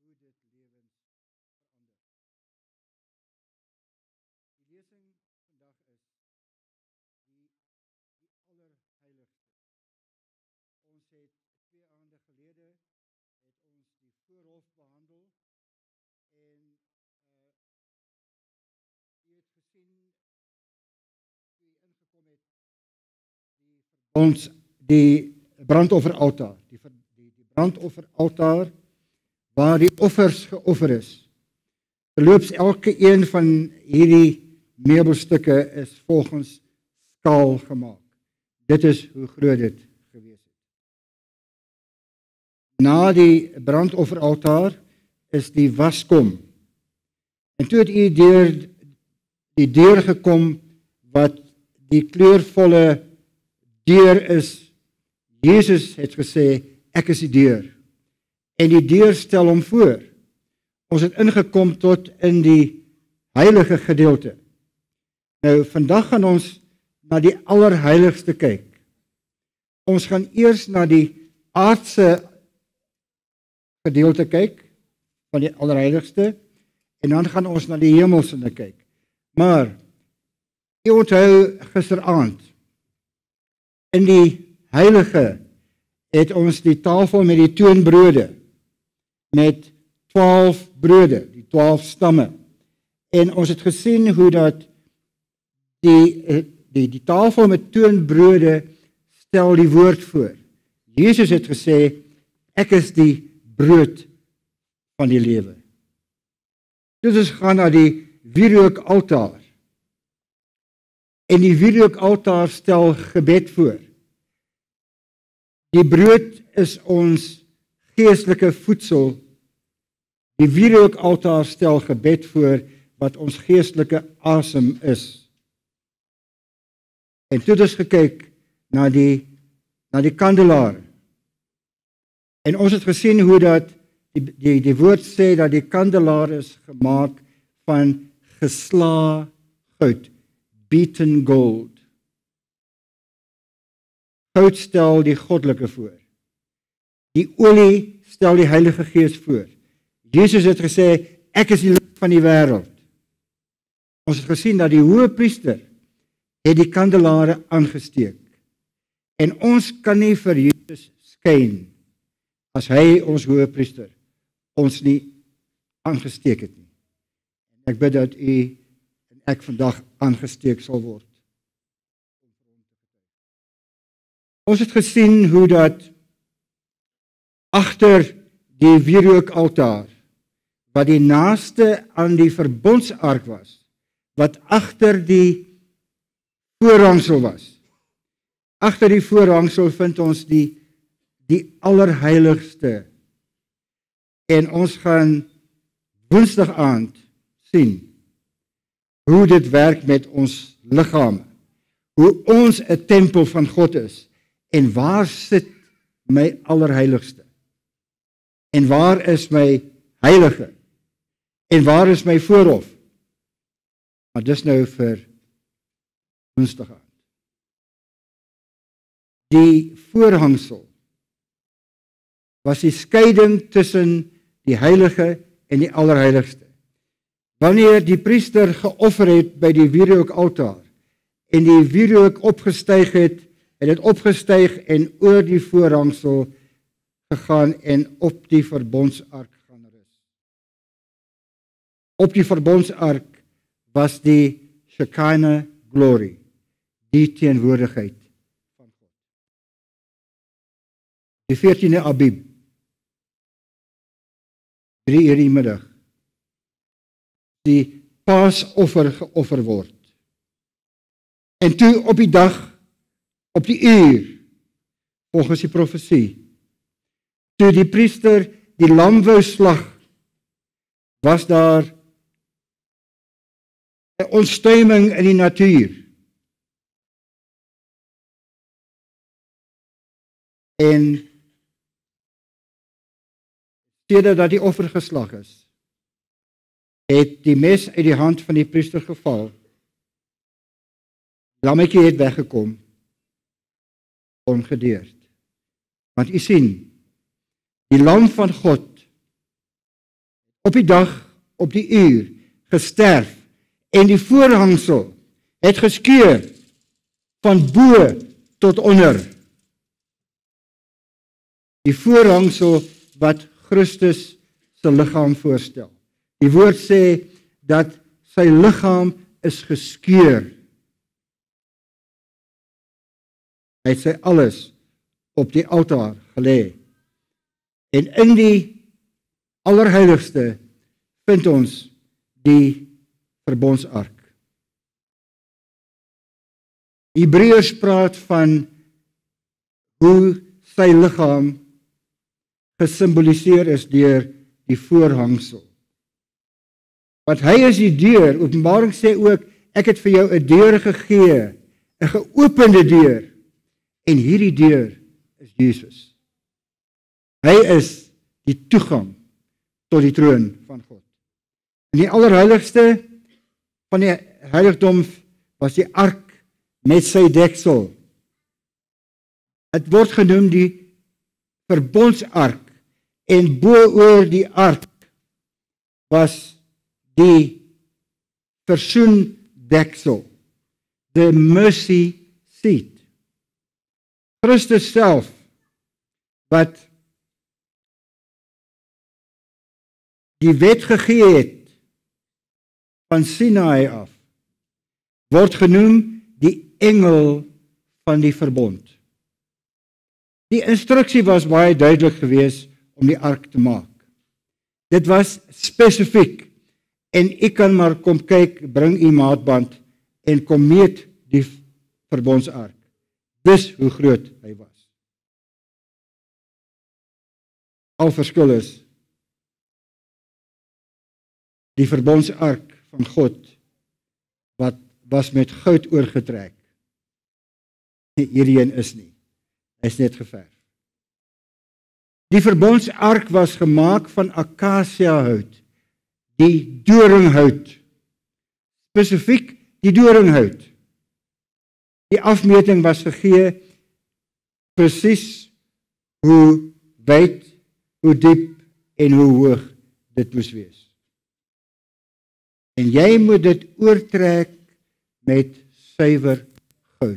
hoe dit lewens verander. Die lesing vandag is die allerheiligste. Ons het 2 aande gelede het ons die voorhof behandel en u het gesien toe u ingekom het die brandofferaltaar, die brandofferaltaar waar die offers geoffer is. Terloops, elke een van hierdie meubelstukke is volgens skaal gemaak. Dit is hoe groot dit gewees het. Na die brandofferaltaar is die waskom. En toe het u deur die deur gekom wat die kleurvolle deur is. Jesus het gesê, ek is die deur. En die deur stel hom voor. Ons het ingekom tot in die heilige gedeelte. Nou, vandag gaan ons na die allerheiligste kyk. Ons gaan eers na die aardse gedeelte kyk, van die allerheiligste, en dan gaan ons na die hemelse kyk. Maar, jy onthou gisteraand, in die heilige het ons die tafel met die toonbrode, met 12 brode, die 12 stamme. En ons het gesien hoe dat die tafel met toonbrode stel die woord voor. Jesus het gesê, ek is die brood van die lewe. Dus ons gaan na die wierookaltaar. En die wierookaltaar stel gebed voor. Die brood is ons geestelike voedsel. Die wierookaltaar stel gebed voor wat ons geestelike asem is. En toe het ons gekyk na die kandelaar. En ons het gesien hoe dat die woord sê dat die kandelaar is gemaak van gesla goud, beaten gold. Goud stel die goddelike voor. Die olie stel die Heilige Gees voor. Jesus het gesê, ek is die lig van die wêreld. Ons het gesien dat die hoëpriester het die kandelare aangesteek. En ons kan nie vir Jesus skyn as hy ons hoëpriester ons nie aangesteek het nie. Ek bid dat u en ek vandag aangesteek sal word. Ons het gesien hoe dat agter die wierookaltaar, wat die naaste aan die verbondsark was, wat agter die voorhangsel was. Agter die voorhangsel vind ons die allerheiligste. En ons gaan woensdag aand sien hoe dit werk met ons liggame, hoe ons 'n tempel van God is, en waar sit my allerheiligste? En waar is my heilige? En waar is my voorhof? Maar dis nou vir woensdag aand. Die voorhangsel was die skeiding tussen die heilige en die allerheiligste. Wanneer die priester geoffer het by die wierookaltaar en die wierook opgestyg het, het dit opgestyg en oor die voorhangsel gegaan en op die verbondsark gaan rus. Op die verbondsark was die Shekinah glory, die teenwoordigheid van God. Die 14de Abib, 3:00 die middag, die paasoffer geoffer word. En toe op die dag, op die uur, volgens die profesie, toe die priester die lam wou slag, was daar 'n ontstuiming in die natuur. En sedert dat die offer geslag is, het die mes uit die hand van die priester geval. Lammetjie het weggekom, ongedeerd. Want u sien, die lam van God op die dag, op die uur, gesterf, en die voorhangsel het geskeur van bo tot onder. Die voorhangsel wat Christus se liggaam voorstel. Die woord sê dat sy liggaam is geskeur. Hy het sy alles op die altaar gelê. En in die allerheiligste vind ons die verbondsark. Hebreërs praat van hoe sy liggaam gesimboliseer is deur die voorhangsel. Want hy is die deur. Openbaring sê ook, ek het vir jou 'n deur gegee, 'n geopende deur. En hierdie deur is Jesus. Hy is die toegang tot die troon van God. In die allerheiligste van die heiligdom was die ark met sy deksel. Dit word genoem die verbondsark, en bo-oor die ark was die versoendeksel, the mercy seat. Christus self, wat die wet gegee het van Sinaï af, word genoem die engel van die verbond. Die instruksie was baie duidelik geweest om die ark te maak. Dit was spesifiek, en ek kan maar kom kyk, bring u maatband en kom meet die verbondsark. Dis hoe groot hy was. Al verskil is die verbondsark van God wat was met goud oorgetrek. Hierdie een is nie. Hy is net geverf. Die verbondsark was gemaak van akasiahout, die doringhout. Spesifiek die doringhout. Die afmeting was gegee presies hoe wyd, hoe diep en hoe hoog dit moes wees. En jy moet dit oortrek met suiwer goud.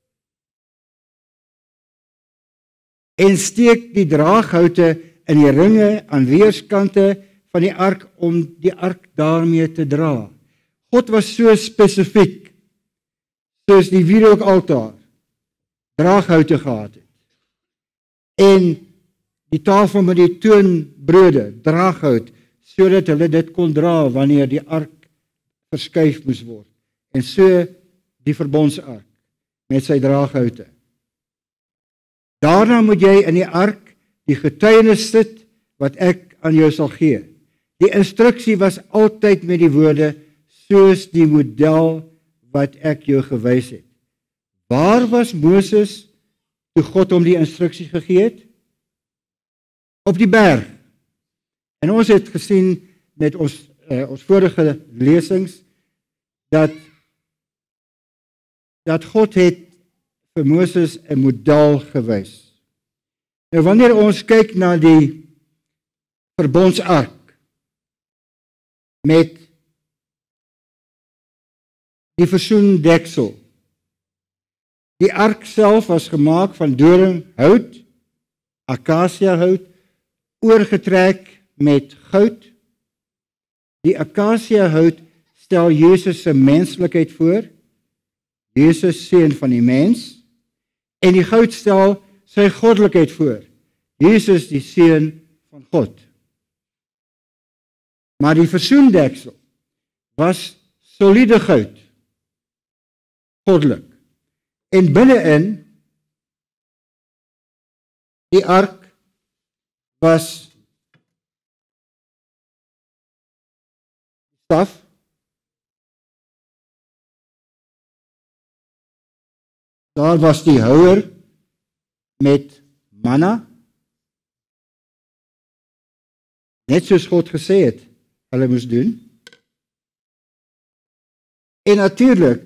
En steek die draaghoute in die ringe aan weerskante van die ark om die ark daarmee te dra. God was so spesifiek, soos die wierookaltaar draaghoute gehad het. En die tafel met die toonbrode, draaghout, sodat hulle dit kon dra wanneer die ark verskuif moes word. En so die verbondsark met sy draaghoute. Daarna moet jy in die ark die getuienis sit wat ek aan jou sal gee. Die instruksie was altyd met die woorde soos die model wat ek jou gewys het. Waar was Moses toe God hom die instruksie gegee het? Op die berg. En ons het gesien met ons vorige lesings dat God het vir Moses 'n model gewys. Nou wanneer ons kyk na die verbondsark met die versoendeksel. Die ark self was gemaak van doringhout, akasiahout, oorgetrek met goud. Die akasiahout stel Jesus se menslikheid voor, Jesus seun van die mens, en die goud stel sy goddelikheid voor, Jesus die seun van God. Maar die versoendeksel was soliede goud, goddelik. En binne-in die ark was staf, daar was die houer met manna, net soos God gesê het, hulle moes doen. En natuurlik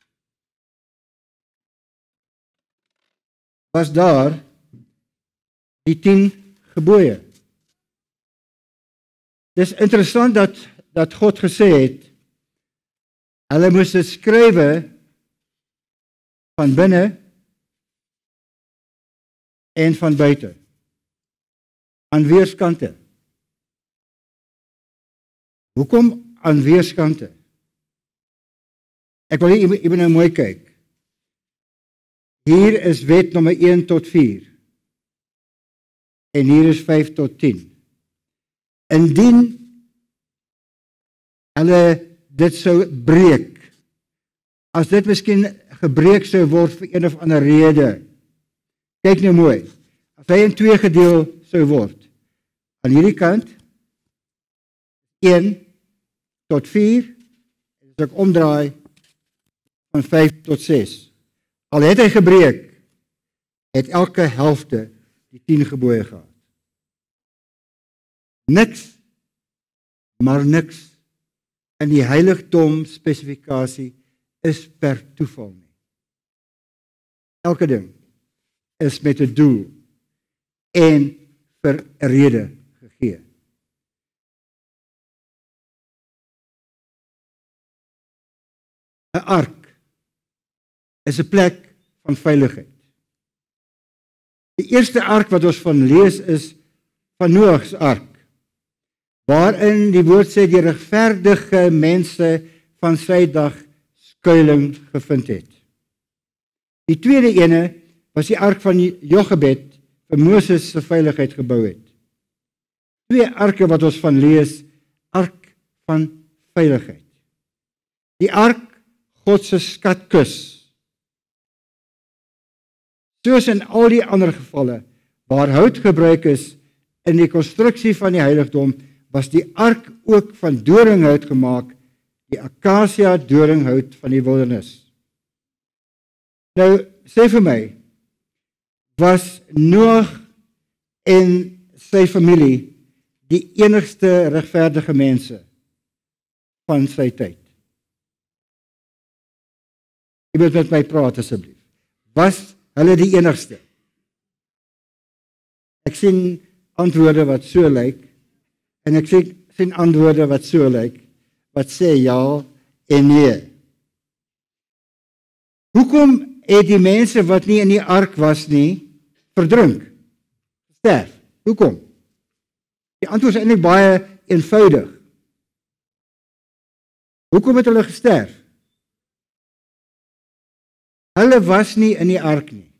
was daar die 10 gebooie. Dis interessant dat God gesê het, hulle moes dit skrywe van binne en van buite, aan weerskante. Hoekom aan weerskante? Ek wil hier nou mooi kyk. Hier is wet nommer 1 tot 4. En hier is 5 tot 10. Indien hulle dit sou breek, as dit miskien gebreek sou word vir een of ander rede, kyk nou mooi, as hy in 2 gedeel sou word, aan hierdie kant, 1 tot 4, as ek omdraai, van 5 tot 6. Al het hy gebreek, het elke helfte die 10 gebooie gehad. Niks, maar niks in die heiligdom spesifikasie is per toeval nie. Elke ding is met 'n doel en vir 'n rede gegee. Ark is 'n plek van veiligheid. Die eerste ark wat ons van lees is van Noag se ark, waarin die woord sê die regverdige mense van sy dag skuiling gevind het. Die tweede ene was die ark van Jochebed vir Moses se veiligheid gebou het. 2 arke wat ons van lees, ark van veiligheid. Die ark God se skatkis. Soos in al die ander gevalle waar hout gebruik is in die konstruksie van die heiligdom, was die ark ook van doringhout gemaak, die akasia doringhout van die wildernis. Nou, sê vir my, was Noag en sy familie die enigste regverdige mense van sy tyd? Jy moet met my praat asseblief. Was hulle die enigste? Ek sien antwoorde wat so lyk, en ek sien antwoorde wat so lyk, wat sê ja en nee. Hoekom het die mense wat nie in die ark was nie, verdrink, sterf? Hoekom? Die antwoord is eintlik baie eenvoudig. Hoekom het hulle gesterf? Hulle was nie in die ark nie.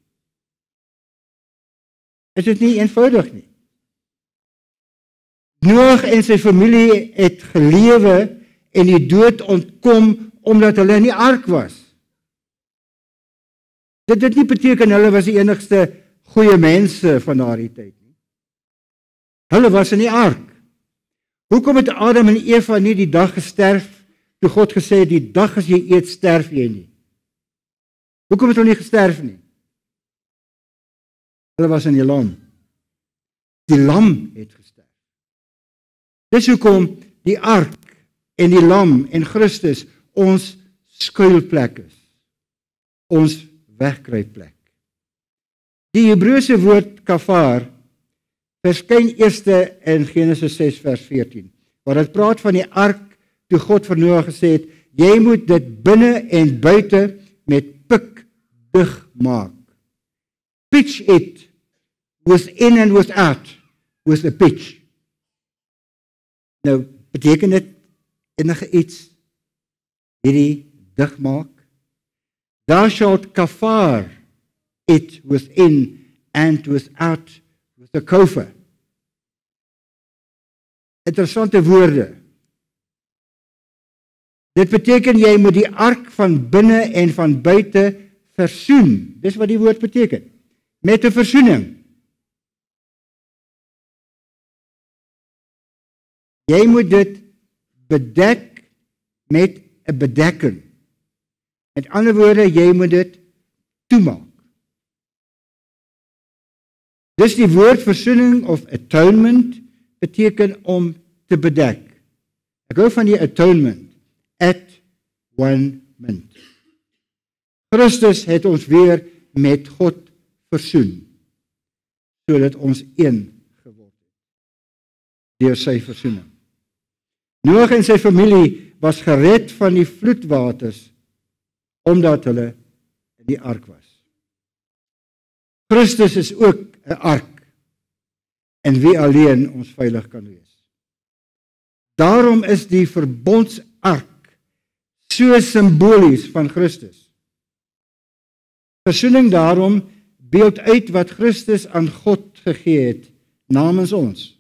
Is dit nie eenvoudig nie? Noag en sy familie het gelewe en die dood ontkom omdat hulle in die ark was. Dit nie beteken hulle was die enigste goeie mense van daardie tyd nie. Hulle was in die ark. Hoekom het Adam en Eva nie die dag gesterf toe God gesê het, die dag as jy eet, sterf jy nie? Hoekom het hulle nie gesterf nie? Hulle was in die lam. Die lam het gesterf. Dis hoekom die ark en die lam en Christus ons skuilplek is. Ons wegkruipplek. Die Hebreëse woord kafar verskyn eers in Genesis 6 vers 14, waar dit praat van die ark toe God vir Noag gesê het, jy moet dit binne en buite met pik dig maak. Pitch it within and without with a pitch. Nou, beteken dit enige iets hierdie dig maak? Thou shalt kafar it within and without with a kofar. Interessante woorde. Dit beteken jy moet die ark van binne en van buite versoen. Dis wat die woord beteken. Met 'n versoening. Jy moet dit bedek met 'n bedekking. Met ander woorde, jy moet dit toemaak. Dis die woord versoening of atonement beteken om te bedek. Ek hou van die atonement. At-one-ment. Christus het ons weer met God versoen, sodat ons een geword het deur sy versoening. Noag en sy familie was gered van die vloedwaters, omdat hulle in die ark was. Christus is ook 'n ark, in wie alleen ons veilig kan wees. Daarom is die verbondsark so simbolies van Christus. Versoening daarom beeld uit wat Christus aan God gegee het namens ons.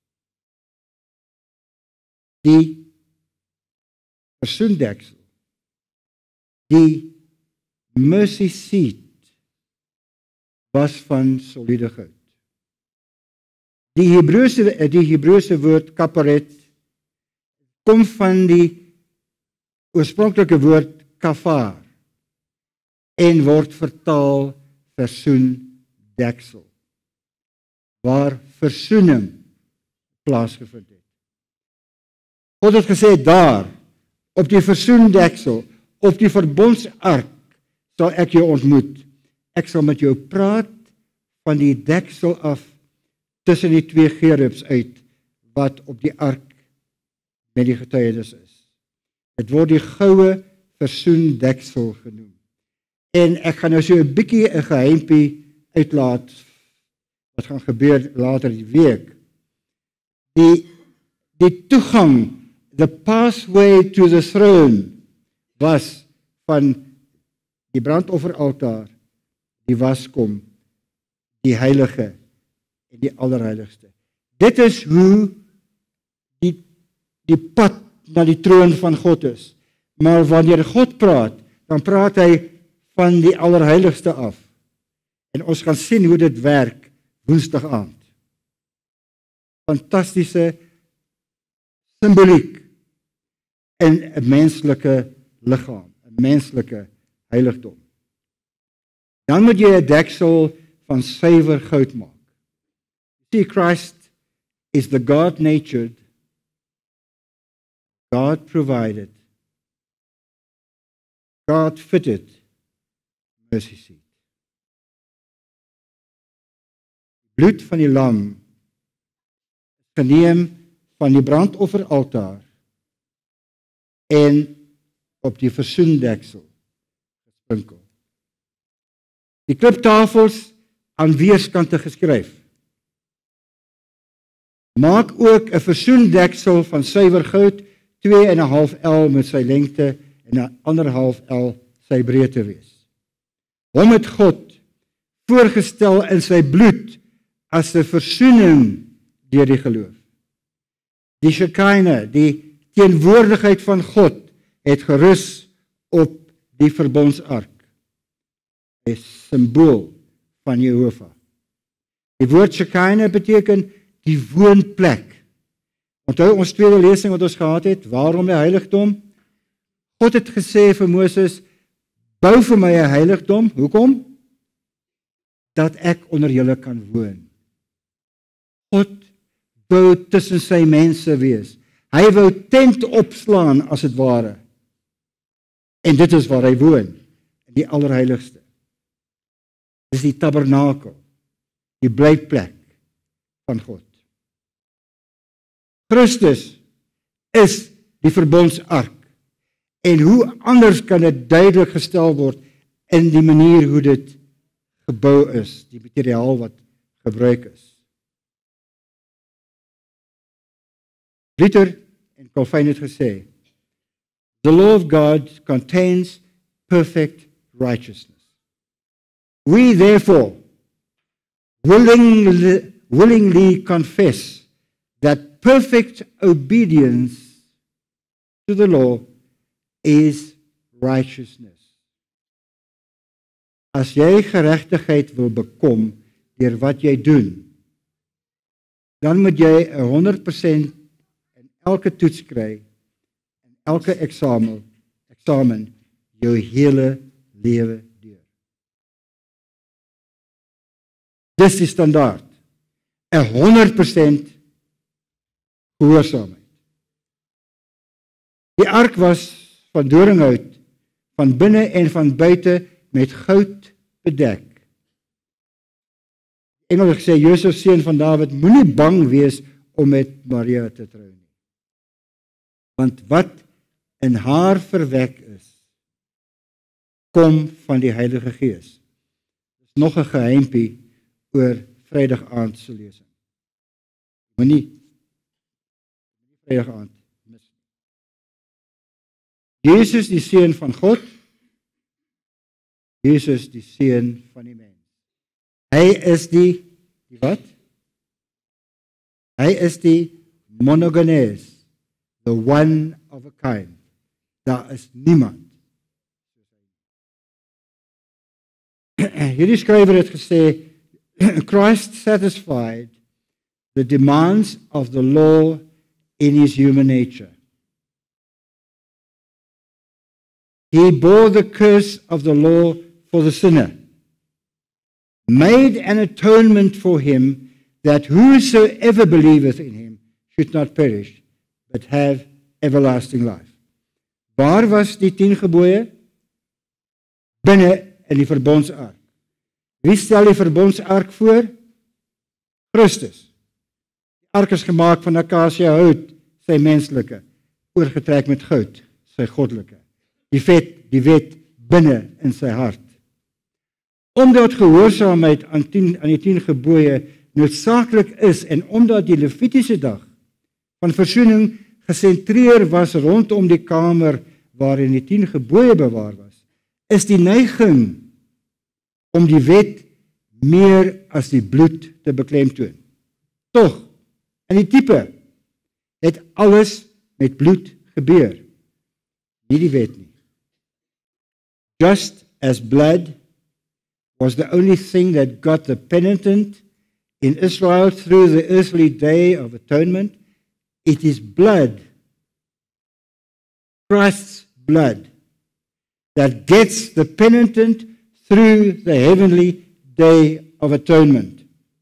Die versoendeksel, die mercy seat, was van soliede goud. Die Hebreëse woord kaparet kom van die oorspronklike woord kafar en word vertaal versoendeksel, waar versoening plaasgevind het. God het gesê daar, op die versoendeksel, op die verbondsark, sal ek jou ontmoet. Ek sal met jou praat van die deksel af tussen die twee gerubs uit, wat op die ark met die getuienis is. Dit word die goue versoendeksel genoem. En ek gaan nou so 'n bietjie 'n geheimpie uitlaat, wat gaan gebeur later die week. Die toegang, the pathway to the throne, was van die brandofferaltaar, die waskom, die heilige en die allerheiligste. Dit is hoe die pad na die troon van God is. Maar wanneer God praat, dan praat hy van die allerheiligste af. En ons gaan sien hoe dit werk Woensdag aand. Fantastiese simboliek in 'n menslike liggaam, 'n menslike heiligdom. Dan moet jy 'n deksel van suiwer goud maak. See, Christ is the God-natured, God-provided, God-fitted mercy seat. Die bloed van die lam is geneem van die brandofferaltaar en op die versoendeksel gesprinkel. Die kliptafels aan weerskante geskryf. Maak ook 'n versoendeksel van suiwer goud, 2,5 L met sy lengte en 1,5 L sy breedte wees. Hom het God voorgestel in sy bloed as 'n versoening deur die geloof. Die Shekinah, die teenwoordigheid van God, het gerus op die verbondsark, 'n simbool van Jehovah. Die woord Shekinah beteken die woonplek. Onthou ons tweede lesing wat ons gehad het, waarom 'n heiligdom? God het gesê vir Moses, bou vir my 'n heiligdom. Hoekom? Dat ek onder julle kan woon. God wou tussen sy mense wees. Hy wou tent opslaan as dit ware. En dit is waar hy woon, in die allerheiligste. Dis die tabernakel, die blyplek van God. Christus is die verbondsark. En hoe anders kan dit duidelik gestel word in die manier hoe dit gebou is, die materiaal wat gebruik is. Luther en Calvin het gesê, the law of God contains perfect righteousness. We therefore willingly confess that perfect obedience to the law is righteousness. As jy geregtigheid wil bekom deur wat jy doen, dan moet jy 100% in elke toets kry, in elke eksamen jou hele lewe deur. Dis die standaard. 100% gehoorsaamheid. Die ark was van doringhout, van binne en van buite met goud bedek. Engel het gesê, Josef seun van Dawid, moenie bang wees om met Maria te trou nie. Want wat in haar verwek is, kom van die Heilige Gees. Dis nog 'n geheimpie oor Vrydag aand se lesing. Moenie Vrydag aand mis. Jesus die seun van God, Jesus die seun van die mens. Hy is die wat? Hy is die monogenes, the one of a kind. Daar is niemand. Hierdie skrywer het gesê, Christ satisfied the demands of the law in his human nature. He bore the curse of the law for the sinner, made an atonement for him, that whosoever believeth in him should not perish, but have everlasting life. Waar was die 10 gebooie? Binne in die verbondsark. Wie stel die verbondsark voor? Christus. Die ark is gemaak van akasia hout, sy menslike, oorgetrek met goud, sy goddelike. Die wet binne in sy hart. Omdat gehoorsaamheid aan die 10 gebooie noodsaaklik is en omdat die Levitiese dag van versoening gesentreer was rondom die kamer waarin die 10 gebooie bewaar was, is die neiging om die wet meer as die bloed te beklemtoon. Tog, in die tipe het alles met bloed gebeur, nie die wet nie. Just as blood was the only thing that got the penitent in Israel through the earthly day of atonement, it is blood, Christ's blood, that gets the penitent through the heavenly day of atonement.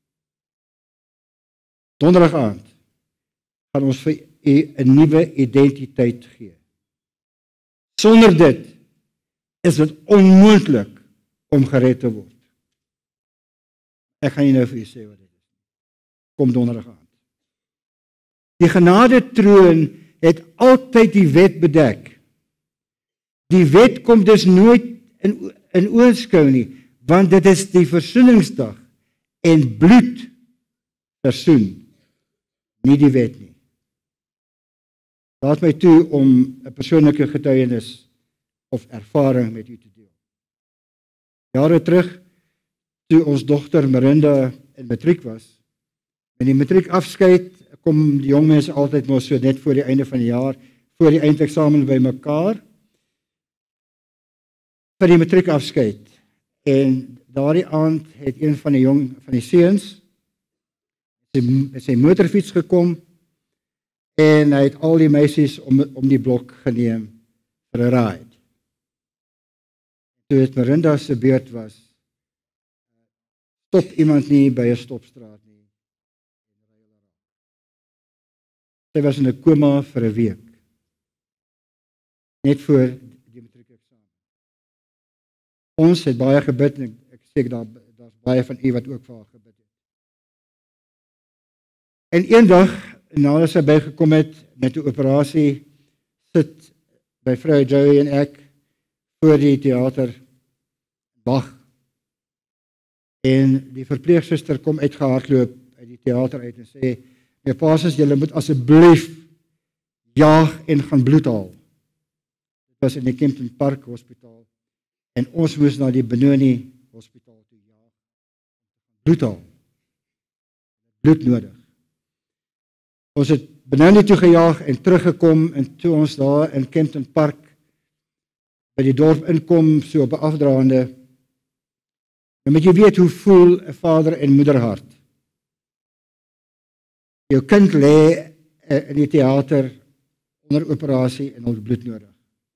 Donderdag aand gaan ons vir u 'n nuwe identiteit gee. Sonder dit is dit onmoontlik om gered te word. Ek gaan nie nou vir u sê wat dit is. Kom donderdag aand. Die genadetroon het altyd die wet bedek. Die wet kom dus nooit in oorskou nie, want dit is die versoeningsdag en bloed versoen, nie die wet nie. Laat my toe om 'n persoonlike getuienis of ervaring met u te deel. Jare terug, toe ons dogter Marinda in matriek was, en die matriek afskeid, kom die jong mense altyd maar so net voor die einde van die jaar, voor die eindeksamen by mekaar, vir die matriek afskeid. En daardie aand het een van die seuns met sy motorfiets gekom, en hy het al die meisies om die blok geneem vir 'n ride. Toe het Marinda se beurt was, stop iemand nie by 'n stopstraat nie. Sy was in 'n koma vir 'n week, net voor die matriekeksamen. Ons het baie gebid, en ek sê daar's baie van u wat ook vir haar gebid het. En eendag, nadat sy bygekom het met 'n operasie, sit by vrou Joey en ek voor die teater wag. En die verpleegsuster kom uitgehardloop uit die teater uit en sê, "Meneer Paasens, julle moet asseblief jaag en gaan bloed haal." Dit was in die Kempton Park Hospitaal en ons moes na die Benoni Hospitaal toe jaag. Bloed haal. Bloed nodig. Ons het Benoni toe gejaag en teruggekom, en toe ons daar in Kempton Park by die dorp inkom, so op 'n afdraande, dan moet jy weet hoe voel 'n vader en moeder hart. Jou kind lê in die teater onder operasie en ons bloed nodig.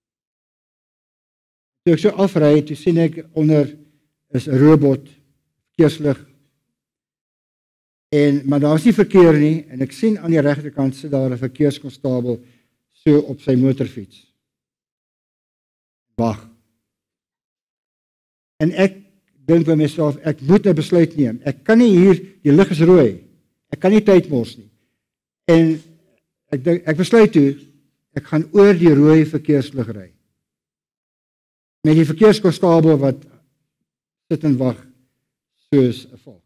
Toe ek so afry, toe sien ek onder is 'n robot, verkeerslig, maar daar is nie verkeer nie, en ek sien aan die regterkant sit daar 'n verkeerskonstabel so op sy motorfiets. Wag. En ek dink by myself, ek moet 'n besluit neem. Ek kan nie hier, die lig is rooi. Ek kan nie tyd mors nie. En ek besluit toe, ek gaan oor die rooi verkeerslig ry. Met die verkeerskonstabel wat sit en wag soos 'n valk.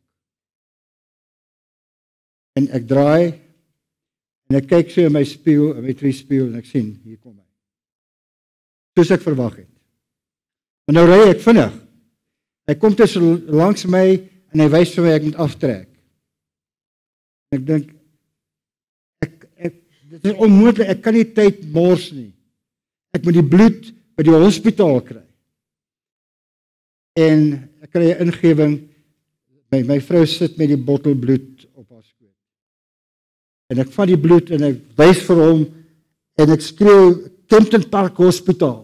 En ek draai en ek kyk so in my spieël, in my triespieël en ek sien, hier kom hy. Soos ek verwag het. Maar nou ry ek vinnig. Hy kom tussen langs my en hy wys vir my ek moet aftrek. Ek dink dit is onmoontlik, ek kan nie tyd mors nie. Ek moet die bloed by die hospitaal kry. En ek kry 'n ingewing, my vrou sit met die bottel bloed op haar skoot. En ek vat die bloed en ek wys vir hom en ek skreeu Kempton Park Hospitaal.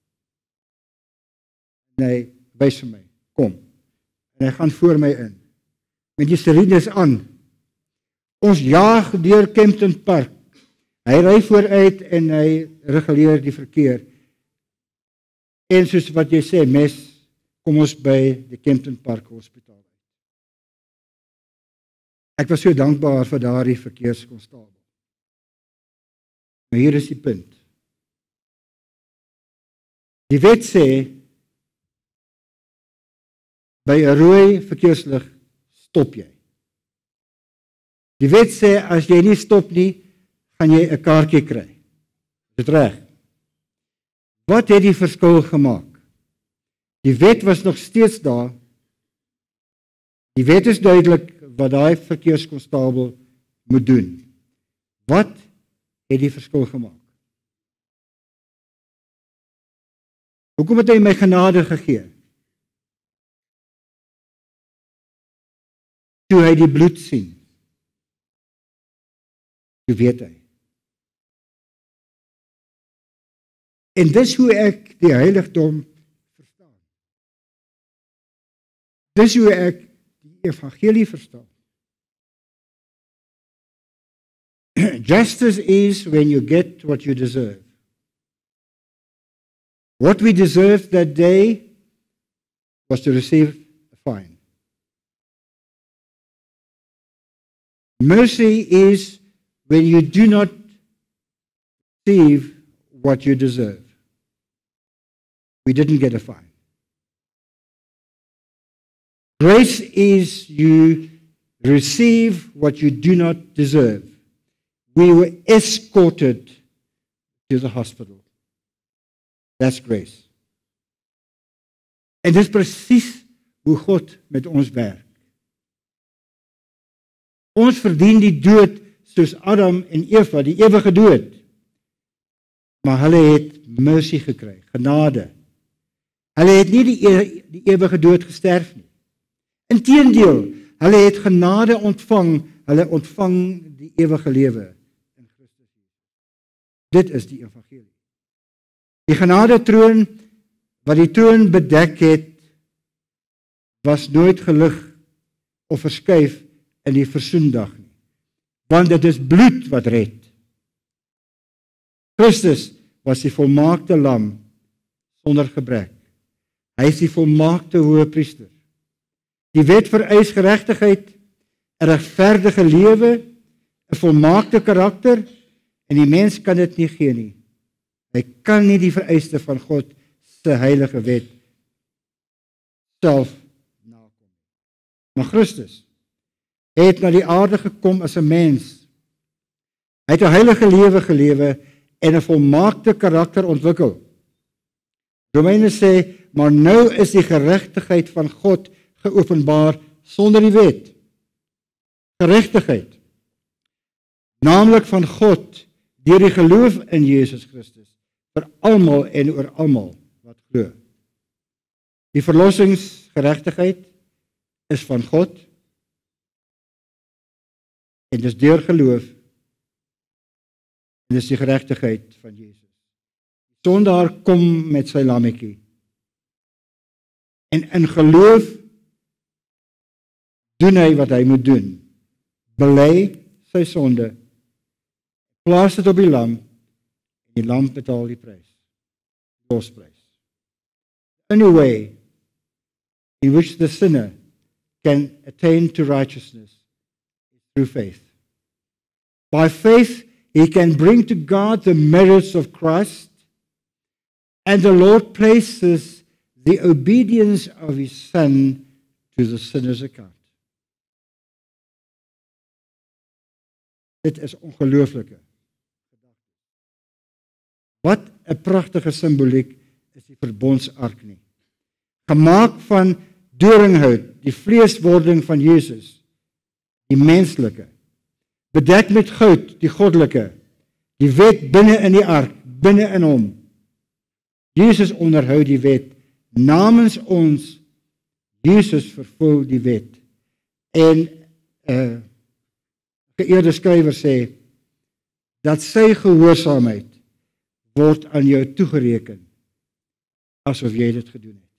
En hy wys vir my, kom. En hy gaan voor my in. Met die sirenes aan. Ons jaag deur Kempton Park. Hy ry vooruit en hy reguleer die verkeer. En soos wat jy sê, mes, kom ons by die Kempton Park Hospitaal. Ek was so dankbaar vir daardie verkeerskonstabel. Maar hier is die punt. Die wet sê, by 'n rooi verkeerslig stop jy. Die wet sê, as jy nie stop nie, gaan jy 'n kaartjie kry. Is dit reg? Wat het die verskil gemaak? Die wet was nog steeds daar. Die wet is duidelik wat daai verkeerskonstabel moet doen. Wat het die verskil gemaak? Hoekom het hy my genade gegee? Toe hy die bloed sien, toe weet hy. En dis hoe ek die heiligdom verstaan. Dis hoe ek die evangelie verstaan. Justice is when you get what you deserve. What we deserved that day was to receive a fine. Mercy is when you do not receive what you deserve. We didn't get a fine. Grace is you receive what you do not deserve. We were escorted to the hospital. That's grace. En dis presies hoe God met ons werk. Ons verdien die dood soos Adam en Eva, die ewige dood. Maar hulle het mercy gekry, genade. Hulle het nie die ewige dood gesterf nie. Inteendeel, hulle het genade ontvang, hulle ontvang die ewige lewe in Christus. Dit is die evangelie. Die genade troon wat die troon bedek het, was nooit gelig of verskuif in die versoendag nie. Want dit is bloed wat red. Christus was die volmaakte lam sonder gebrek. Hy is die volmaakte hoëpriester. Die wet vereis geregtigheid, 'n regverdige lewe, 'n volmaakte karakter en die mens kan dit nie gee nie. Hy kan nie die vereiste van God se heilige wet self nakom. Maar Christus het na die aarde gekom as 'n mens. Hy het 'n heilige lewe gelewe en 'n volmaakte karakter ontwikkel. Romeine sê, maar nou is die geregtigheid van God geopenbaar sonder die wet. Geregtigheid, naamlik van God deur die geloof in Jesus Christus, vir almal en oor almal wat glo. Die verlossingsgeregtigheid is van God en dis deur geloof en dis die geregtigheid van Jesus. Die sondaar kom met sy lammetjie en in geloof doen hy wat hy moet doen. Bely sy sonde, plaas dit op die lam en die lam betaal die prys, losprys. The only way in which the sinner can attain to righteousness is through faith. By faith, He can bring to God the merits of Christ, and the Lord places the obedience of His Son to the sinner's account. Dit is ongelooflike. Wat 'n pragtige simboliek is die verbondsark nie. Gemaak van doringhout, die vleeswording van Jesus, die menslike, bedek met goud, die goddelike, die wet binne in die ark, binne in hom. Jesus onderhou die wet namens ons. Jesus vervul die wet. En geëerde skrywer sê dat sy gehoorsaamheid word aan jou toegereken asof jy dit gedoen het.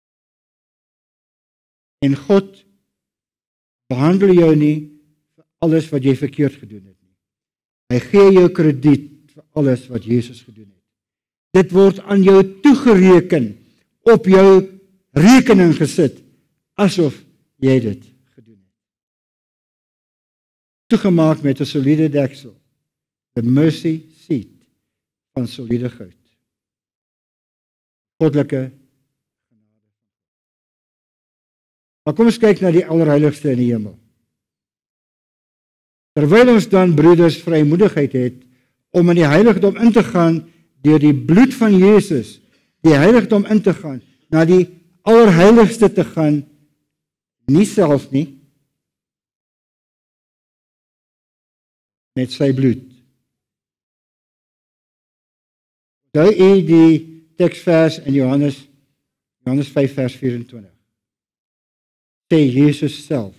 En God behandel jou nie vir alles wat jy verkeerd gedoen het nie. Hy gee jou krediet vir alles wat Jesus gedoen het. Dit word aan jou toegereken, op jou rekening gesit, asof jy dit gedoen het. Toegemaak met 'n soliede deksel, the mercy seat van soliede goud. Goddelike genade. Maar kom ons kyk na die allerheiligste in die hemel. Terwyl ons dan, broeders, vrymoedigheid het om in die heiligdom in te gaan deur die bloed van Jesus, die heiligdom in te gaan, na die allerheiligste te gaan, nie self nie, met sy bloed. Onthou u die teksvers in Johannes 5 vers 24. Sê Jesus self.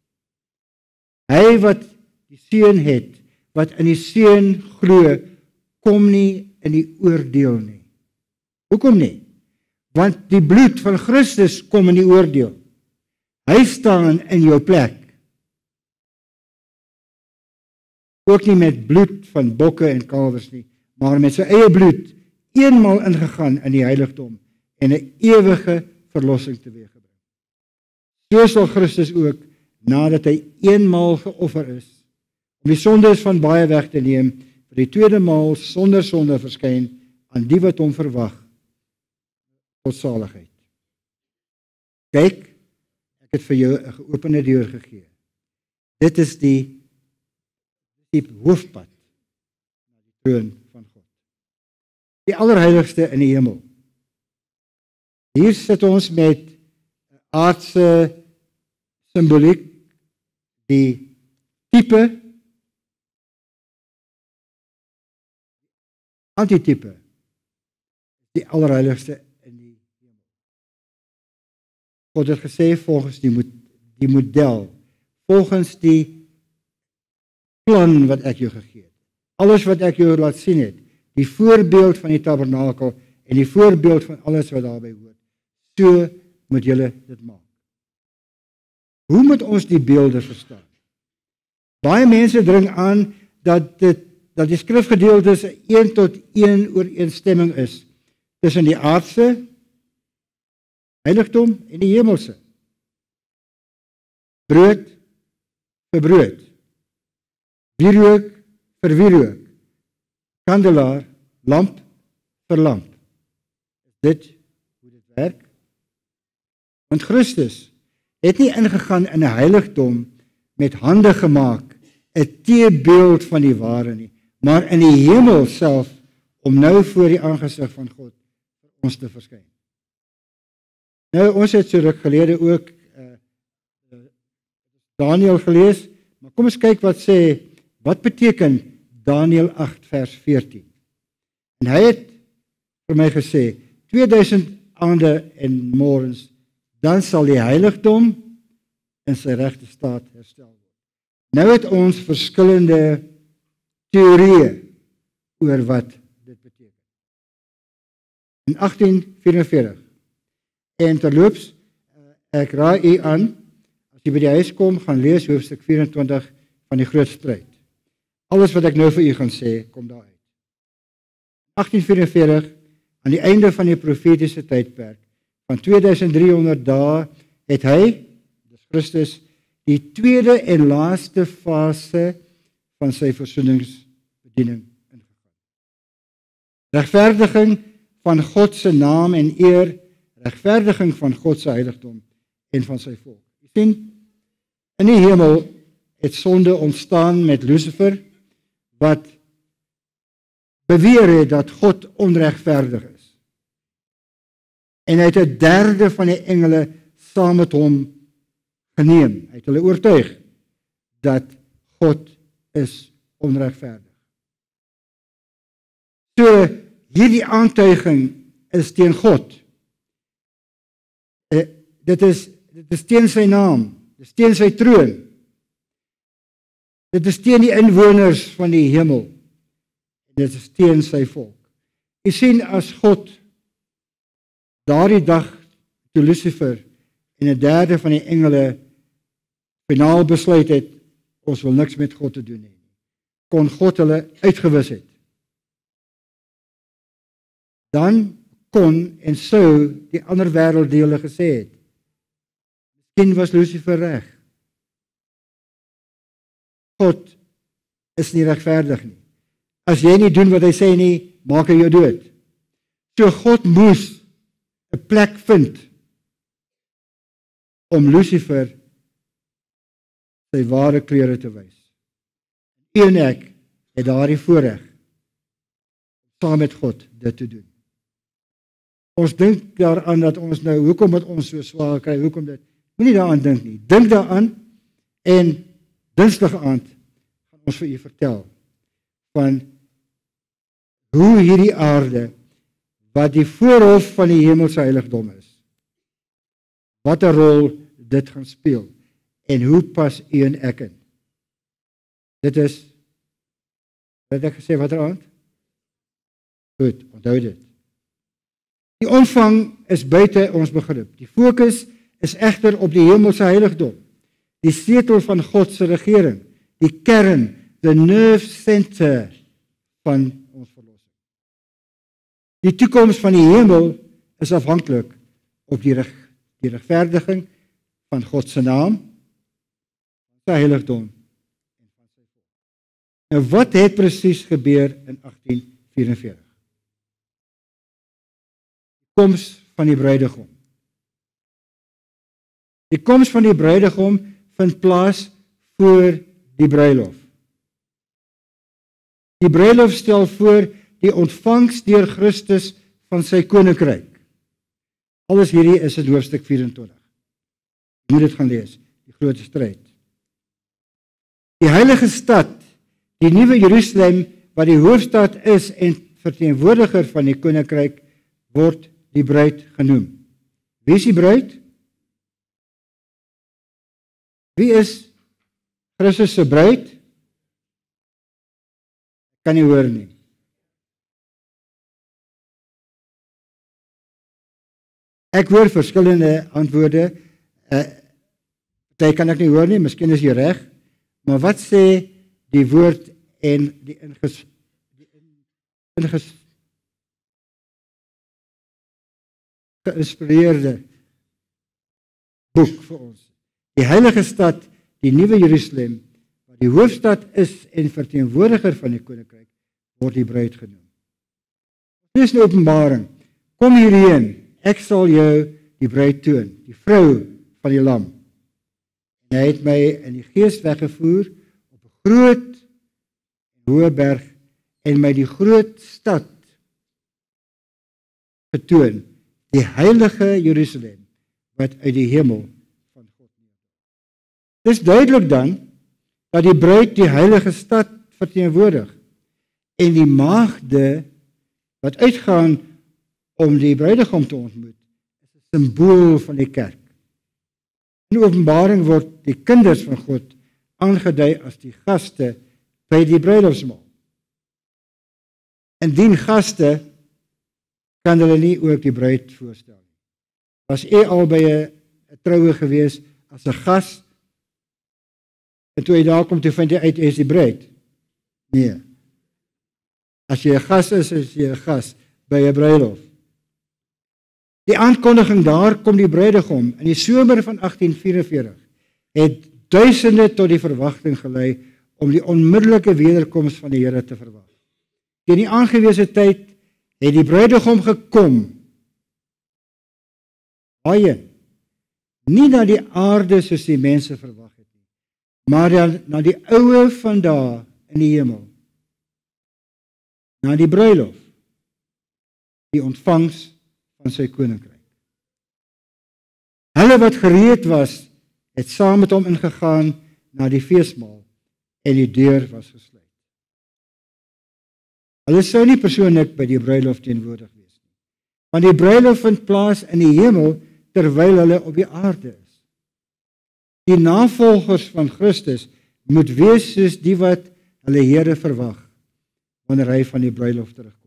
Hy wat die Seun het, wat in die Seun glo, kom nie in die oordeel nie. Hoekom nie? Want die bloed van Christus kom in die oordeel. Hy staan in jou plek. Ook nie met bloed van bokke en kalwers nie, maar met sy eie bloed eenmaal ingegaan in die heiligdom en 'n ewige verlossing teweeggebring. So sal Christus ook, nadat hy eenmaal geoffer is, om die sondes van baie weg te neem, vir die tweede maal sonder sonde verskyn aan die wat hom verwag, tot saligheid. Kyk, ek het vir jou 'n geopende deur gegee. Dit is die hoofpad na die troon van God. Die allerheiligste in die hemel. Hier sit ons met aardse simboliek, die tipe, antitipe, die allerheiligste in die hemel. God het gesê volgens die model, volgens die plan wat ek jou gegee het. Alles wat ek jou laat sien het, die voorbeeld van die tabernakel en die voorbeeld van alles wat daarbey hoort. So moet julle dit maak. Hoe moet ons die beelde verstaan? Baie mense dring aan dat die skrifgedeeltes 'n 1-tot-1 ooreenstemming is tussen die aardse heiligdom en die hemelse. Brood vir brood. Wierook vir wierook. Kandelaar, lamp vir lamp. Is dit hoe dit werk? Want Christus het nie ingegaan in 'n heiligdom met hande gemaak, 'n teebeeld van die ware nie, maar in die hemel self, om nou voor die aangesig van God vir ons te verskyn. Nou, ons het so ruk gelede ook Daniël gelees, maar kom ons kyk wat beteken Daniël 8 vers 14. En hy het vir my gesê, 2000 aande en morgens, dan sal die heiligdom in sy regte staat herstel word. Nou het ons verskillende teorieë oor wat dit beteken. In 1844, en terloops, ek raai u aan, as jy by die huis kom, gaan lees hoofstuk 24 van die groot stryd. Alles wat ek nou vir u gaan sê, kom daar uit. 1844, aan die einde van die profetiese tydperk, van 2300 dae, het hy, dis Christus, die tweede en laaste fase van sy versoeningsbediening bediening ingegaan. Regverdiging van God se naam en eer, regverdiging van God se heiligdom en van sy volk. Jy sien, in die hemel het sonde ontstaan met Lucifer, wat beweer het dat God onregverdig is. En hy het 1/3 van die engele saam met hom geneem. Hy het hulle oortuig dat God is onregverdig. So, hierdie aantuiging is teen God. Dit is teen sy naam, dit is teen sy troon. Dit is teen die inwoners van die hemel. Dit is teen sy volk. Jy sien, as God daardie dag toe Lucifer en 1/3 van die engele finaal besluit het, ons wil niks met God te doen hê, kon God hulle uitgewis het. Dan kon en sou die ander wêrelddele gesê het, miskien was Lucifer reg. God is nie regverdig nie. As jy nie doen wat hy sê nie, maak hy jou dood. So God moes 'n plek vind om Lucifer sy ware kleure te wys. U en ek het daardie voorreg om saam met God dit te doen. Ons dink daaraan dat ons nou, hoekom het ons so swaar kry, hoekom dit? Moenie daaraan dink nie. Dink daaraan en Dinsdag aand gaan ons vir u vertel van hoe hierdie aarde, wat die voorhof van die hemelse heiligdom is, wat 'n rol dit gaan speel, en hoe pas u en ek in. Dit is, wat het ek gesê, watter aand? Goed, onthou dit. Die omvang is buite ons begrip. Die fokus is egter op die hemelse heiligdom, die sleutel van God se regering, die kern, the nerve center van ons verlossing. Die toekoms van die hemel is afhanklik op die regverdiging van God se naam, sy heiligdom en van sy volk. Nou wat het presies gebeur in 1844? Die koms van die bruidegom. Die koms van die bruidegom vind plaas voor die bruilof. Die bruilof stel voor die ontvangs deur Christus van sy koninkryk. Alles hierdie is in hoofstuk 24. Jy moet dit gaan lees, die groot stryd. Die heilige stad, die nuwe Jerusalem, wat die hoofstad is en verteenwoordiger van die koninkryk, word die bruid genoem. Wie is die bruid? Wie is Christus se bruid? Ek kan nie hoor nie. Ek hoor verskillende antwoorde. Party kan ek nie hoor nie, miskien is jy reg. Maar wat sê die woord en die geïnspireerde boek vir ons? Die heilige stad, die nuwe Jerusalem, wat die hoofstad is en verteenwoordiger van die koninkryk, word die bruid genoem. Lees in Openbaring, kom hierheen, ek sal jou die bruid toon, die vrou van die lam. En hy het my in die gees weggevoer op 'n groot en hoë berg en my die groot stad getoon, die heilige Jerusalem, wat uit die hemel van God neerdaal. Dis duidelik dan dat die bruid die heilige stad verteenwoordig en die maagde wat uitgaan om die bruidegom te ontmoet, is 'n simbool van die kerk. In Openbaring word die kinders van God aangedui as die gaste by die bruilofsmaal. Indien gaste, kan hulle nie ook die bruid voorstel nie. Was al by 'n troue gewees as 'n gas, en toe jy daar kom, toe vind jy uit, is die bruid? Nee. As jy 'n gas is jy 'n gas by 'n bruilof. Die aankondiging daar kom die bruidegom in die somer van 1844 het duisende tot die verwagting gelei om die onmiddellike wederkoms van die Here te verwag. Teen die aangewese tyd het die bruidegom gekom. Waarheen? Nie na die aarde soos die mense verwag het nie, maar na die oue van daar in die hemel. Na die bruilof, die ontvangs van sy koninkryk. Hulle wat gereed was, het saam met hom ingegaan na die feesmaal en die deur was gesluit. Hulle sou nie persoonlik by die bruilof teenwoordig wees nie, want die bruilof vind plaas in die hemel terwyl hulle op die aarde is. Die navolgers van Christus moet wees soos die wat hulle Here verwag wanneer hy van die bruilof terugkom.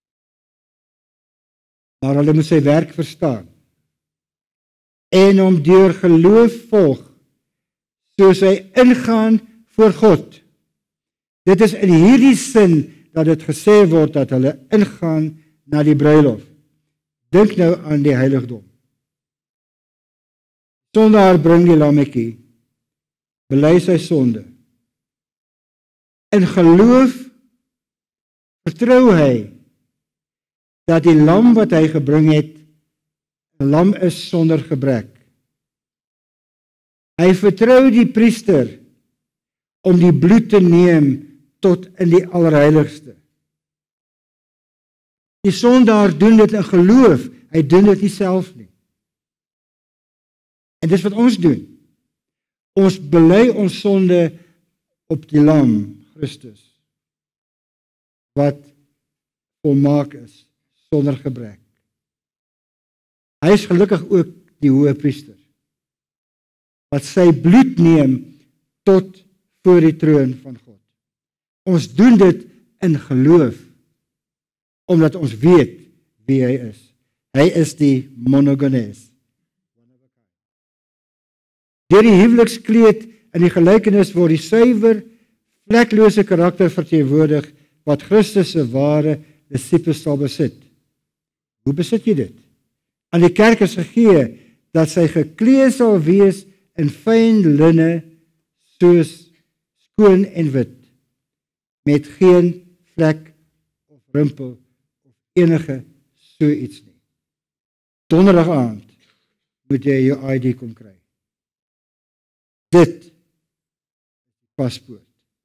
Maar hulle moet sy werk verstaan en hom deur geloof volg, soos hy ingaan voor God. Dit is in hierdie sin dat dit gesê word dat hulle ingaan na die bruilof. Dink nou aan die heiligdom. Sondaar bring die lammetjie, bely sy sonde. In geloof vertrou hy dat die lam wat hy gebring het, 'n lam is sonder gebrek. Hy vertrou die priester om die bloed te neem tot in die allerheiligste. Die sondaar doen dit in geloof, hy doen dit nie self nie. En dis wat ons doen. Ons bely ons sonde op die lam, Christus, wat volmaak is, sonder gebrek. Hy is gelukkig ook die hoëpriester, wat sy bloed neem tot voor die troon van God. Ons doen dit in geloof, omdat ons weet wie hy is. Hy is die monogenes. Deur die huwelikskleed in die gelykenis word die suiwer, vleklose karakter verteenwoordig wat Christus se ware disippels sal besit. Hoe besit jy dit? Aan die kerk is gegee dat sy geklee sal wees in fyn linne, soos skoon en wit, met geen vlek of rimpel of enige so iets nie. Donderdag aand moet jy jou ID kom kry. Dit is die paspoort.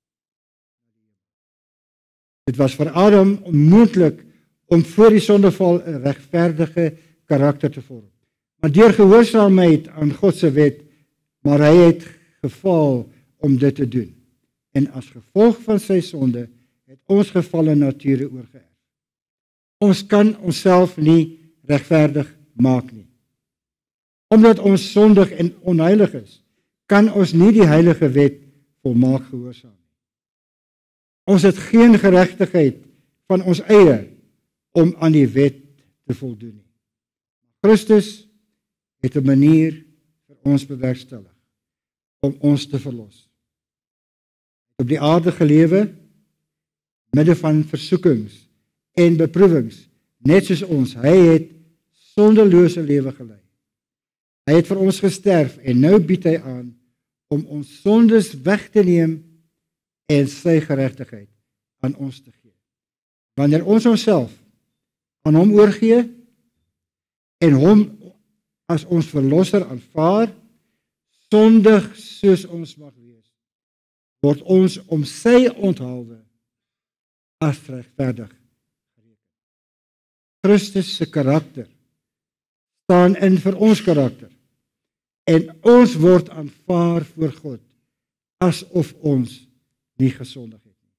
Dit was vir Adam onmoontlik om voor die sondeval 'n regverdige karakter te vorm. Maar deur gehoorsaamheid aan God se wet, maar hy het gefaal om dit te doen. En as gevolg van sy sonde het ons gefalle nature oorgeerf. Ons kan onsself nie regverdig maak nie. Omdat ons sondig en onheilig is, kan ons nie die heilige wet volmaak gehoorsaam nie. Ons het geen geregtigheid van ons eie om aan die wet te voldoen nie. Christus het 'n manier vir ons bewerkstellig om ons te verlos. Op die aarde gelewe, midde van versoekings en beproewings, net soos ons. Hy het sondelose lewe gelei. Hy het vir ons gesterf en nou bied hy aan om ons sondes weg te neem en sy geregtigheid aan ons te gee. Wanneer ons onsself aan hom oorgee en hom as ons verlosser aanvaar, sondig soos ons mag wees, word ons om sy onthaalwe as regverdig gereken. Christus se karakter staan in vir ons karakter en ons word aanvaar voor God asof ons nie gesondig het nie.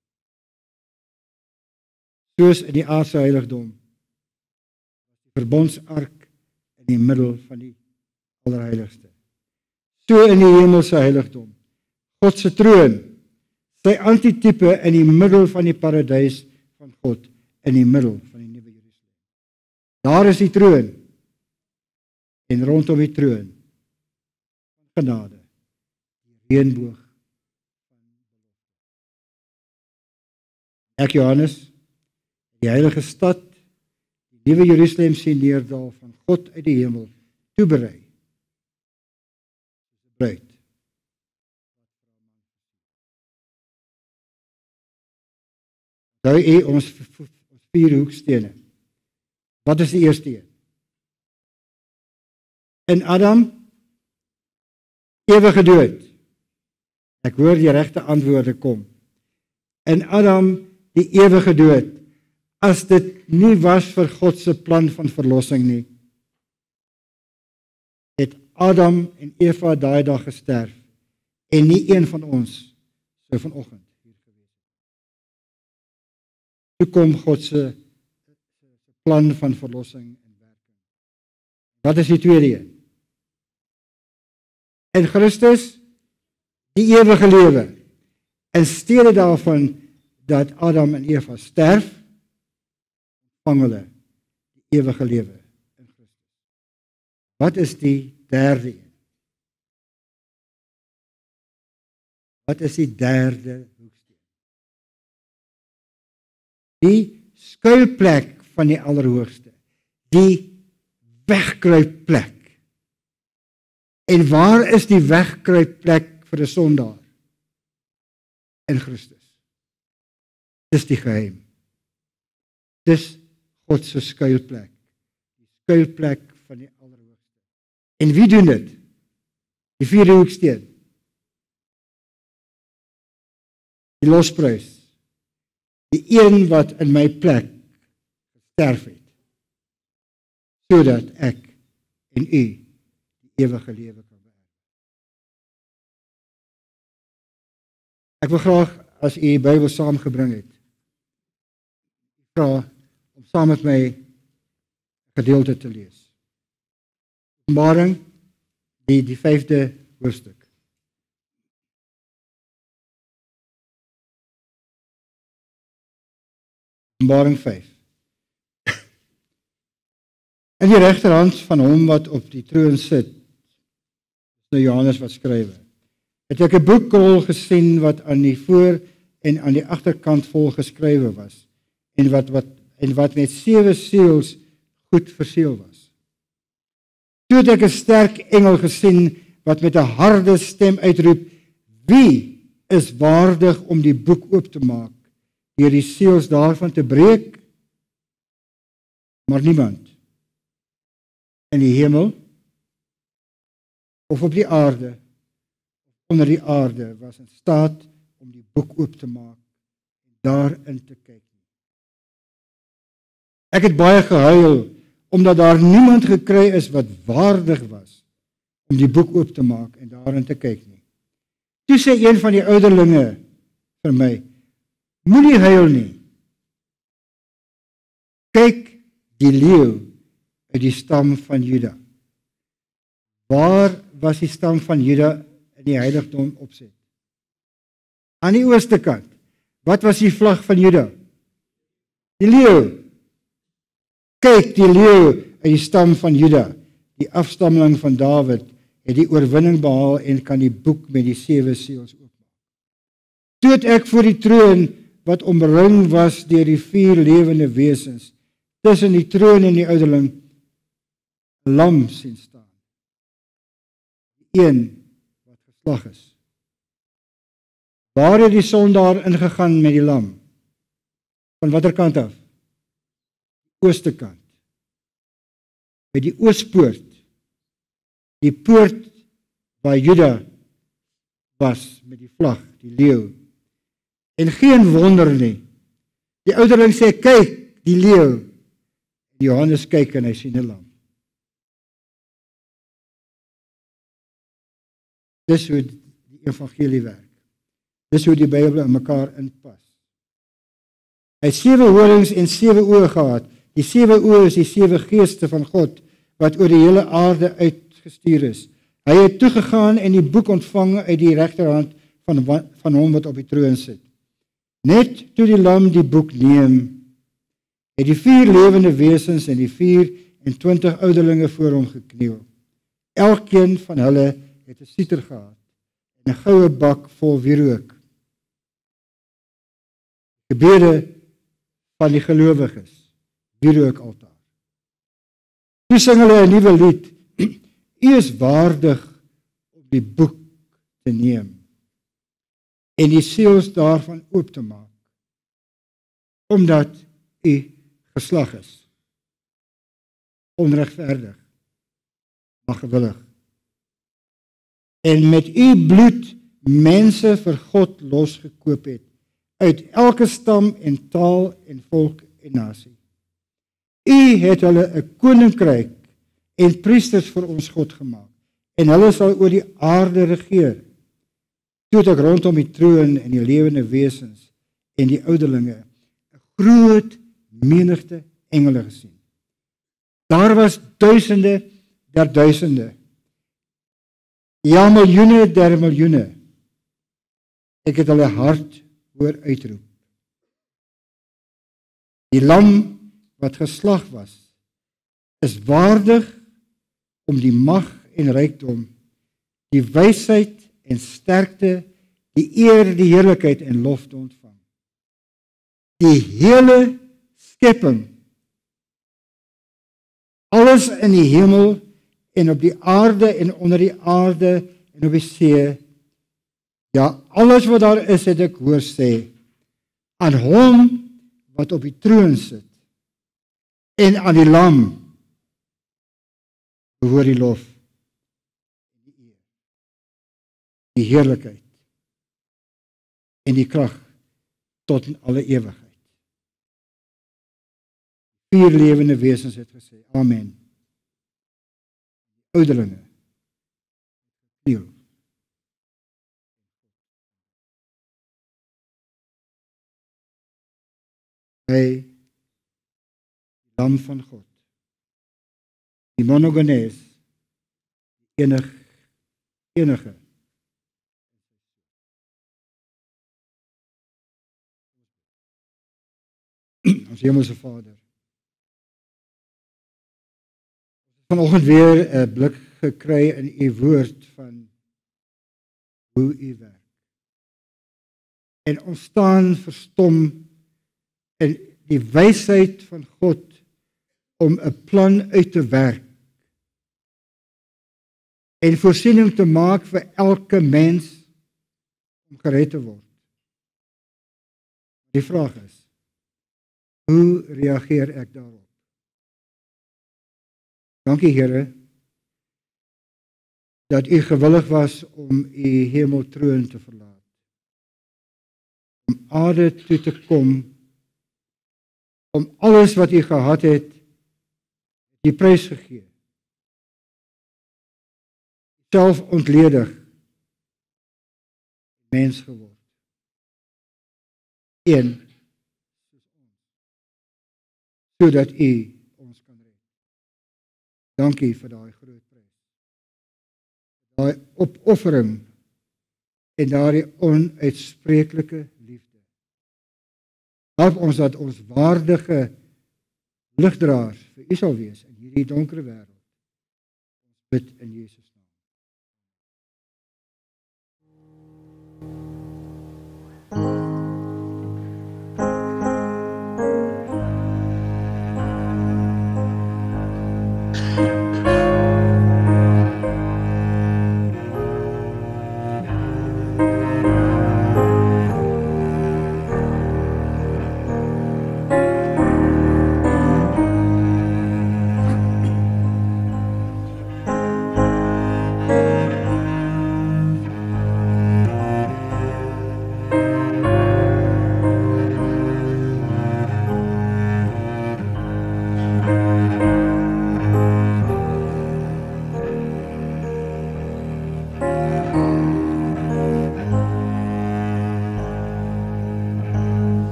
Soos in die aardse heiligdom, die verbondsark in die middel van die allerheiligste. So in die hemelse heiligdom, God se troon, sy antitype in die middel van die paradys van God, in die middel van die nuwe Jerusalem. Daar is die troon, en rondom die troon van genade, die reënboog van belofte. Ek Johannes, die heilige stad, die nuwe Jerusalem sien neerdal van God uit die hemel, toeberei. Bruid. Nou ons 4 hoekstene. Wat is die eerste een? In Adam, ewige dood. Ek hoor die regte antwoorde kom. In Adam, die ewige dood. As dit nie was vir God se plan van verlossing nie, het Adam en Eva daai dag gesterf en nie een van ons sou vanoggend hier gewees het. Toe kom God se plan van verlossing in werking. Wat is die tweede een? In Christus, die ewige lewe. In steede daarvan dat Adam en Eva sterf, ontvang hulle die ewige lewe in Christus. Wat is die derde een? Wat is die derde hoeksteen? Die skuilplek van die Allerhoogste. Die wegkruipplek. En waar is die wegkruipplek vir 'n sondaar? In Christus. Dis die geheim. Dis God se skuilplek. Die skuilplek van die Allerhoogste. En wie doen dit? Die vierde hoeksteen. Die losprys. Die een wat in my plek gesterf het. Sodat ek en u die ewige lewe kan beerwe. Ek wil graag, as u die Bybel saamgebring het, vra om saam met my gedeelte te lees. Openbaring, die 5de hoofstuk. Openbaring 5. In die regterhand van hom wat op die troon sit, is Johannes wat skrywe, het ek 'n boekrol gesien wat aan die voor en aan die agterkant vol geskrywe was, en wat met 7 seels goed verseël was. Toe het ek 'n sterk engel gesien wat met 'n harde stem uitroep, wie is waardig om die boek oop te maak, deur die seels daarvan te breek? Maar niemand in die hemel of op die aarde of onder die aarde was in staat om die boek oop te maak en daarin te kyk. Ek het baie gehuil omdat daar niemand gekry is wat waardig was om die boek oop te maak en daarin te kyk nie. Toe sê een van die ouderlinge vir my, moenie huil nie. Kyk, die leeu uit die stam van Juda. Waar was die stam van Juda in die heiligdom opset? Aan die ooste kant. Wat was die vlag van Juda? Die leeu. Kyk, die leeu uit die stam van Juda, die afstammeling van Dawid, het die oorwinning behaal en kan die boek met die 7 seels oopmaak. Toe het ek voor die troon wat omring was deur die 4 lewende wesens, tussen die troon en die ouderling, 'n lam sien staan. Die een wat geslag is. Waar het die sondaar ingegaan met die lam? Van watter kant af? Ooste kant. By die oospoort. Die poort waar Juda was met die vlag, die leeu. En geen wonder nie. Die ouderling sê, kyk, die leeu. Johannes kyk en hy sien 'n lam. Dis hoe die evangelie werk. Dis hoe die Bybel in mekaar inpas. Hy het 7 horings en 7 oë gehad. Die 7 oë is die 7 geeste van God wat oor die hele aarde uitgestuur is. Hy het toegegaan en die boek ontvang uit die regterhand van hom wat op die troon sit. Net toe die lam die boek neem, het die 4 lewende wesens en die 24 ouderlinge voor hom gekniel. Elkeen van hulle het 'n siter gehad en 'n goue bak vol wierook. Gebede van die gelowiges, wierookaltaar. Toe sing hulle 'n nuwe lied. U is waardig om die boek te neem en die seels daarvan oop te maak. omdat u geslag is. Onregverdig, maar gewillig. En met u bloed mense vir God losgekoop het, uit elke stam en taal en volk en nasie. U het hulle 'n koninkryk en priesters vir ons God gemaak, en hulle sal oor die aarde regeer. Toe het ek rondom die troon en die lewende wesens en die ouderlinge 'n groot menigte engele gesien. Daar was duisende der duisende, ja miljoene der miljoene. Ek het hulle hart hoor uitroep. Die lam wat geslag was, is waardig om die mag en rykdom, die wysheid en sterkte, die eer, die heerlikheid en lof te ontvang. Die hele skepping, alles in die hemel en op die aarde en onder die aarde en op die see, ja, alles wat daar is, het ek hoor sê, aan hom wat op die troon sit, en aan die lam, behoort die lof, die eer, die heerlikheid, en die krag, tot in alle ewigheid. 4 lewende wesens het gesê, amen. Ouderlinge, kniel. Hy, die lam van God, die monogenes, die enige. Ons hemelse Vader. Vanoggend weer 'n blik gekry in u woord van hoe u werk. En ons staan verstom in die wysheid van God om 'n plan uit te werk en voorsiening te maak vir elke mens om gered te word. Die vraag is, hoe reageer ek daarop? Dankie Here, dat u gewillig was om u hemeltroon te verlaat, om aarde toe te kom, om alles wat u gehad het, die prys gegee, self ontledig, mens geword, een, sodat u ons kan red. Dankie vir daai groot prys, daai opoffering en daardie onuitspreeklike liefde. Help ons dat ons waardige ligdraers vir u sal wees in hierdie donker wêreld. Ons bid in Jesus naam.